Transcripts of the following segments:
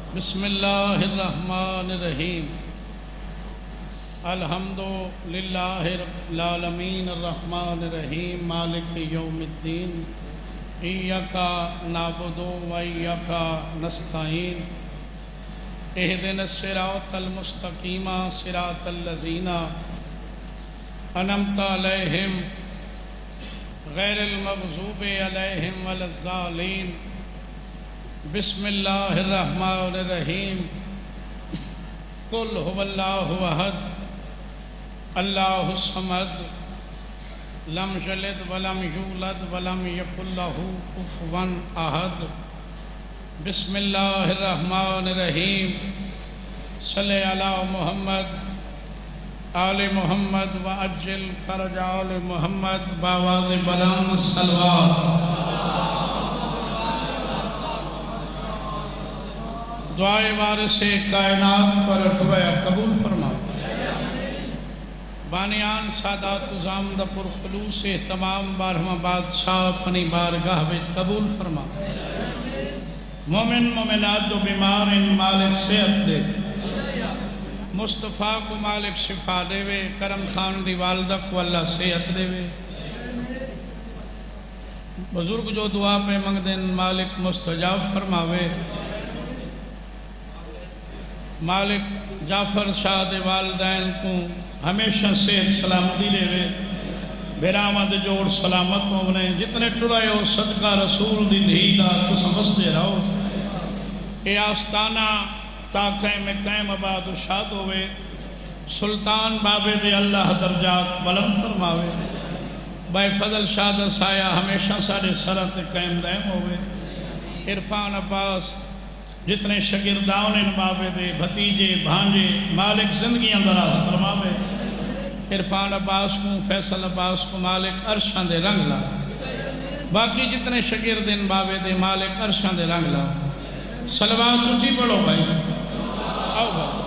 بسم اللہ الرحمن الرحیم الحمد للہ رب العالمین الرحمن الرحیم مالک یوم الدین ایاک نعبد و ایاک نستعین اہدنا الصراط المستقیم صراط الذین انعمت علیہم غیر المغضوب علیہم ولا الضالین بسم اللہ الرحمن الرحیم قل هو اللہ احد اللہ الصمد لم یلد ولم یولد ولم یکن لہ کفوا احد بسم اللہ الرحمن الرحیم صلی علی محمد آل محمد وعجل فرج آل محمد بآواز بلند صلوات دعائے وارث کائنات پر دعائے قبول فرما بانیان سادات زامدہ پر خلوص تمام بارہمہ بادشاہ اپنی بارگاہ میں قبول فرما مومن مومنات و بیمار ان مالک صحت دے مصطفیٰ کو مالک شفا دے وے کرم خان دی والدہ کو اللہ صحت دے وے بزرگ جو دعا پہ منگ دن مالک مستجاب فرماوے مالک جعفر شاہ دے والدین کو ہمیشہ صحت سلامتی دے وے بیرامد جوڑ سلامت ہونے جتنے ٹرائے ہو صدقہ رسول دی دھیدہ تو سمجھتے رہو اے آستانہ تاکہ میں قائم آباد و شاد ہوئے سلطان بابے دے اللہ درجات بلند فرماوے بائی فضل شاد سایہ ہمیشہ سارے سرت قائم دائم ہوئے عرفان عباس جتنے شگرداؤں نے بابے دے بھتیجے بھانجے مالک زندگی اندراز فرماوے عرفان عباس کو فیصل عباس کو مالک عرشان دے رنگ لا باقی جتنے شگردین بابے دے مالک عرشان دے رنگ لا صلوات تجھی پڑھو بھائی آؤ بھائی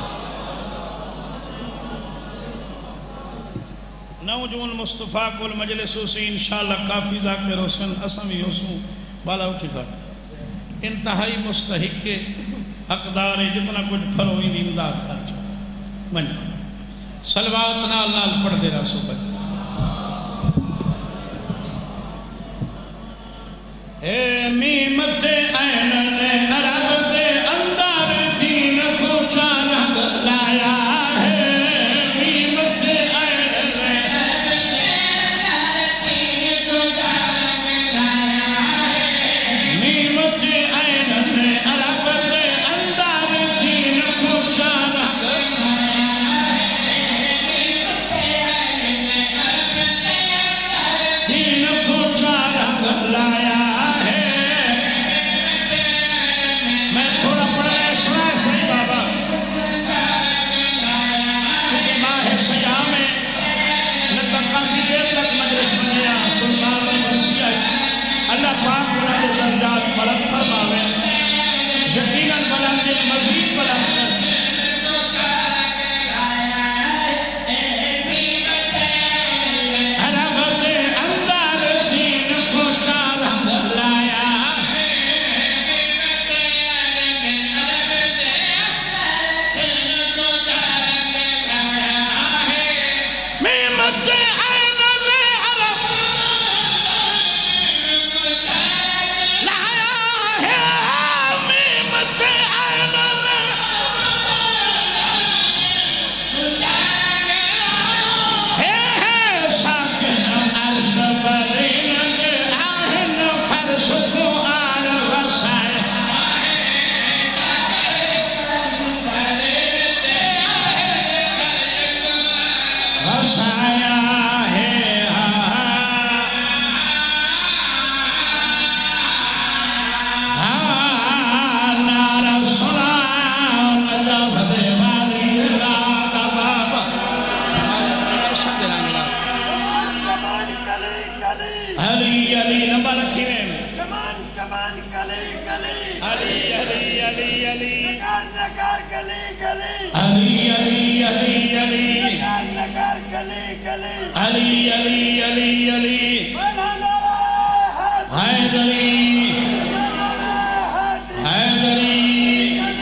نوجون مصطفیٰ کو المجلس اسی انشاءاللہ کافی ذاکر حسن اسمی حسن بالا اٹھی کر انتہائی مستحق کے حقدار جتنا کچھ پھرو ہی نہیں امداد کر چاہتا من صلوات نال نال پڑھ دے رہا سو بھائی اے میمت این نے عرب دے اندر دین کو چارہ لایا ہے میمت این نے عرب دے اندر دین کو چارہ لایا ہے میمت حیدری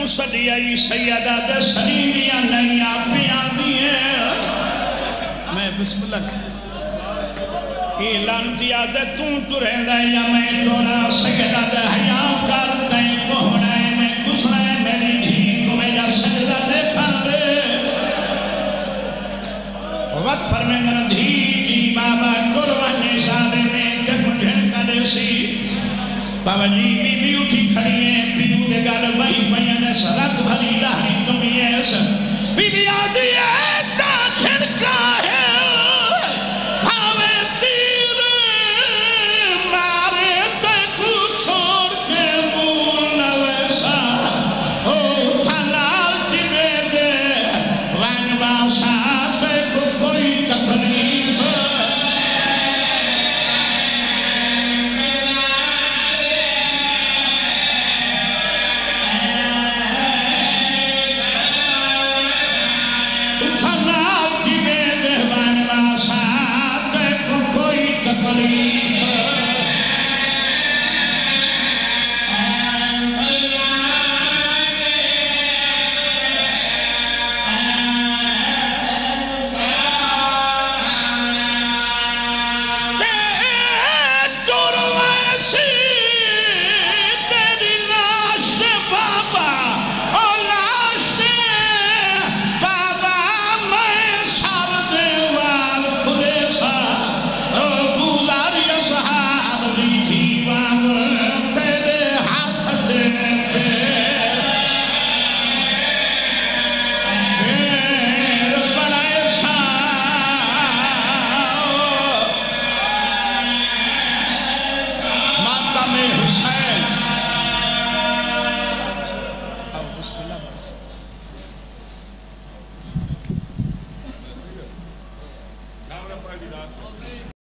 سڑی آئی سیدہ دے سلیمیاں نہیں آپیاں دیئے میں بسم اللہ اعلان دیا دے تو رہن دے یا میں تورا سیدہ دے حیاء کرتے ہیں کوہنائے میں کسرائے میری دھی تمہیں جا سجدہ دیکھا دے وقت فرمین دھی جی بابا قربانی سالے میں جب جھن کا دے سی بابا جی بی بی اٹھی کھڑی ہیں پیو دے گال بھائی پنیاں نے سرات بھلی دہری تمہیں ایسا بی بی آدھی ہے